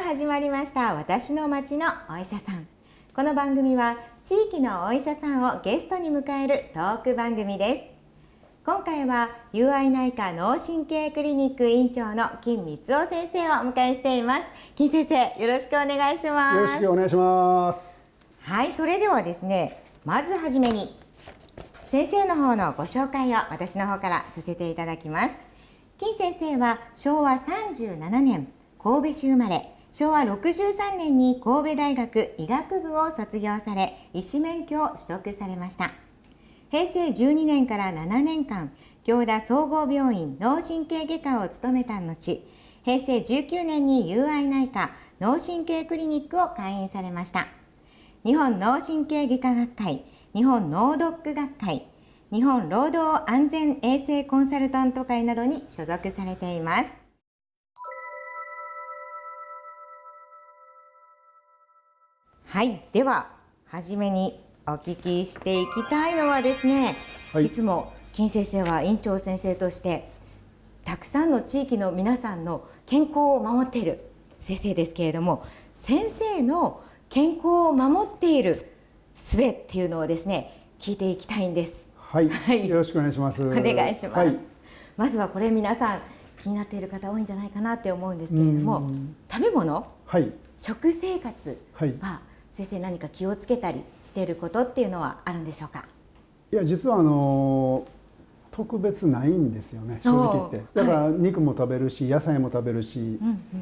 始まりました私の町のお医者さん。この番組は地域のお医者さんをゲストに迎えるトーク番組です。今回は友愛内科脳神経クリニック院長の金光雄先生をお迎えしています。金先生、よろしくお願いします。 よろしくお願いします。 はい、それではですね、まずはじめに先生の方のご紹介を私の方からさせていただきます。金先生は昭和37年神戸市生まれ、昭和63年に神戸大学医学部を卒業され、医師免許を取得されました。平成12年から7年間、行田総合病院脳神経外科を務めた後、平成19年に友愛内科脳神経クリニックを開院されました。日本脳神経外科学会、日本脳ドック学会、日本労働安全衛生コンサルタント会などに所属されています。はい、でははじめにお聞きしていきたいのはですね、いつも金先生は院長先生としてたくさんの地域の皆さんの健康を守っている先生ですけれども、先生の健康を守っている術っていうのをですね、聞いていきたいんです。 はい、よろしくお願いします。 お願いします。まずはこれ、皆さん気になっている方多いんじゃないかなって思うんですけれども、食べ物、食生活は先生何か気をつけたりしていることっていうのはあるんでしょうか？いや、 実は特別ないんですよね、正直言って。だから肉も食べるし野菜も食べるし、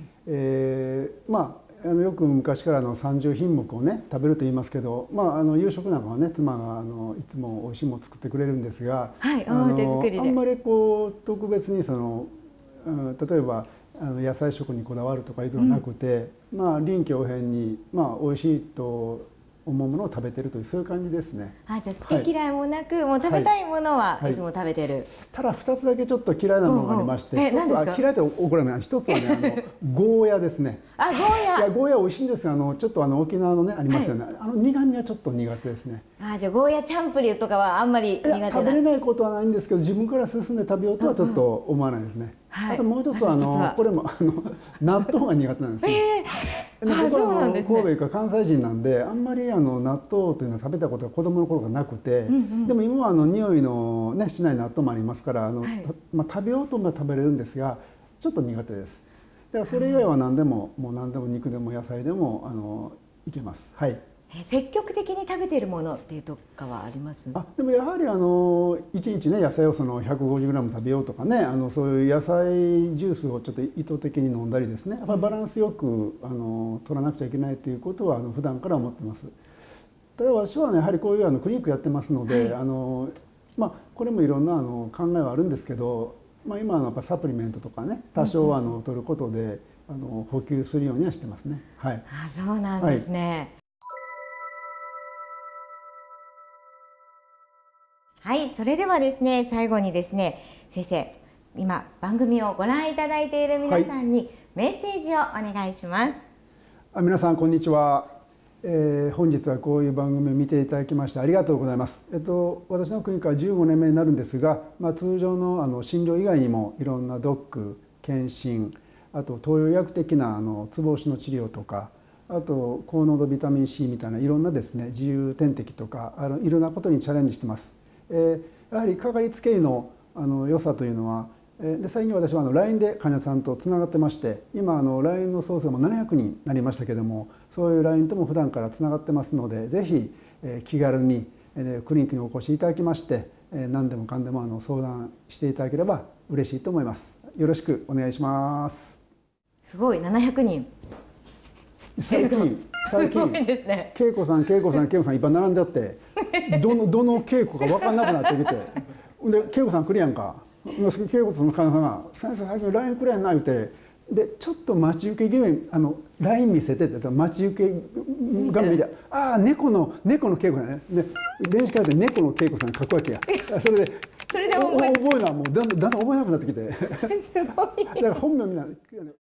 よく昔から30品目をね食べると言いますけど、夕食なんかはね妻がいつもおいしいものを作ってくれるんですが、あんまり特別に例えば野菜食にこだわるとかいうのはなくて、臨機応変においしいと思うものを食べてるという、そういう感じですね。 じゃあ好き嫌いもなく、もう食べたいものはいつも食べてる。 ただ2つだけちょっと嫌いなものがありまして、嫌いって怒らない。一つはねゴーヤですね。 ゴーヤ。 いや、ゴーヤ美味しいんですよ。ちょっと沖縄のねありますよね。苦味はちょっと苦手ですね。 じゃあゴーヤチャンプリーとかはあんまり苦手な。 食べれないことはないんですけど、自分から進んで食べようとはちょっと思わないですね。あともう一つはこれも納豆が苦手なんですね。僕は神戸か関西人なんで、あんまり納豆というのは食べたことが子供の頃がなくて、でも今は匂いのねしない納豆もありますから、食べようと思えば食べれるんですが、ちょっと苦手です。だからそれ以外は何でも肉でも野菜でもいけます。はい。 積極的に食べているものっていうとかはあります？ でもやはり1日ね野菜を150g 食べようとかね、そういう野菜ジュースをちょっと意図的に飲んだりですね、やっぱりバランスよく取らなくちゃいけないということは普段から思ってます。ただ私はねやはりこういうクリニックやってますので、これもいろんな考えはあるんですけど、今はやっぱサプリメントとかね多少取ることで補給するようにはしてますね。はい。 そうなんですね。はい、それではですね、最後にですね、先生、今番組をご覧いただいている皆さんにメッセージをお願いします。 皆さんこんにちは。本日はこういう番組を見ていただきましてありがとうございます。私のクリニックは15年目になるんですが、通常の診療以外にもいろんなドック、検診、あと東洋医薬的なツボ押しの治療とか、あと高濃度ビタミン C みたいないろんなですね自由点滴とかいろんなことにチャレンジしてます。やはりかかりつけ医の良さというのは、最近私はLINE で患者さんとつながってまして、今LINE の総数も700人になりましたけども、そういう LINE とも普段からつながってますので、ぜひ気軽にクリニックにお越しいただきまして、何でもかんでも相談していただければ嬉しいと思います。よろしくお願いします。 すごい、700人。 最近恵子さんいっぱい並んじゃって、どの稽古か分かんなくなってきて、で恵子さん来るやんか。恵子さんの患者さんが「先生最近 LINE くれやんな」言うて、でちょっと待ち受け気味にLINE 見せてって待ち受け画面見て「ああ猫の恵子だね」で電子カルテ猫の恵子さん書くわけや。それで覚えるのはもうだんだん覚えなくなってきてだから本名みんな。